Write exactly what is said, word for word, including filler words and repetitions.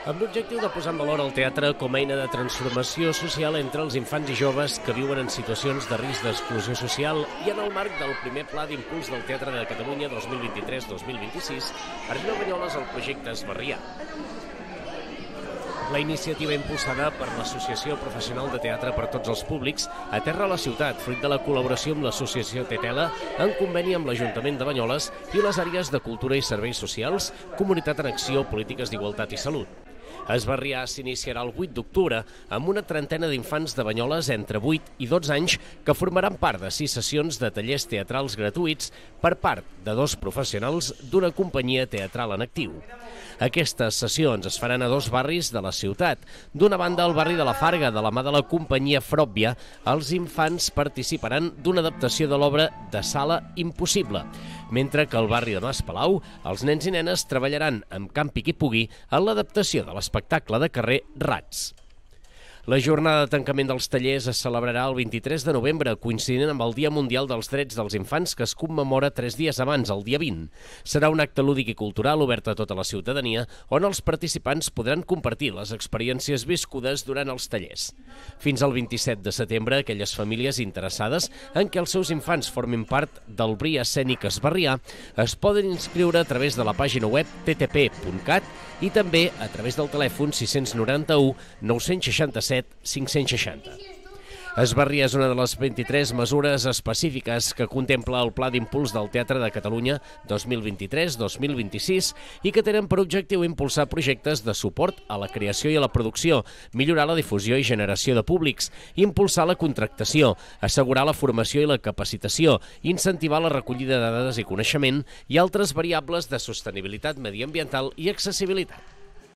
Amb l'objectiu de posar en valor el teatre com a eina de transformació social entre els infants i joves que viuen en situacions de risc d'exclusió social i en el marc del primer Pla d'Impuls del Teatre de Catalunya dos mil vint-i-tres dos mil vint-i-sis, arriba a Banyoles el projecte Esbarrià. La iniciativa impulsada per l'Associació Professional de Teatre per Tots els Públics aterra a la ciutat, fruit de la col·laboració amb l'Associació Tetela, en conveni amb l'Ajuntament de Banyoles i les àrees de Cultura i Serveis Socials, Comunitat en Acció, Polítiques d'Igualtat i Salut. Esbarrià s'iniciarà el vuit d'octubre amb una trentena d'infants de Banyoles entre vuit i dotze anys que formaran part de sis sessions de tallers teatrals gratuïts per part de dos professionals d'una companyia teatral en actiu. Aquestes sessions es faran a dos barris de la ciutat. D'una banda, al barri de la Farga, de la mà de la companyia Fròbia, els infants participaran d'una adaptació de l'obra de Sala Impossible, mentre que al barri de Mas Palau, els nens i nenes treballaran amb Campi qui pugui en l'adaptació de l'espectacle de carrer Rats. La jornada de tancament dels tallers es celebrarà el vint-i-tres de novembre, coincidint amb el Dia Mundial dels Drets dels Infants, que es commemora tres dies abans, el dia vint. Serà un acte lúdic i cultural obert a tota la ciutadania, on els participants podran compartir les experiències viscudes durant els tallers. Fins al vint-i-set de setembre, aquelles famílies interessades en què els seus infants formin part del Bri Escènic Esbarrià es poden inscriure a través de la pàgina web t t p punt cat i també a través del telèfon sis cents noranta-u nou cents seixanta-set cinc cents seixanta. Esbarrià és una de les vint-i-tres mesures específiques que contempla el Pla d'Impuls del Teatre de Catalunya dos mil vint-i-tres dos mil vint-i-sis i que tenen per objectiu impulsar projectes de suport a la creació i a la producció, millorar la difusió i generació de públics, impulsar la contractació, assegurar la formació i la capacitació, incentivar la recollida de dades i coneixement i altres variables de sostenibilitat mediambiental i accessibilitat.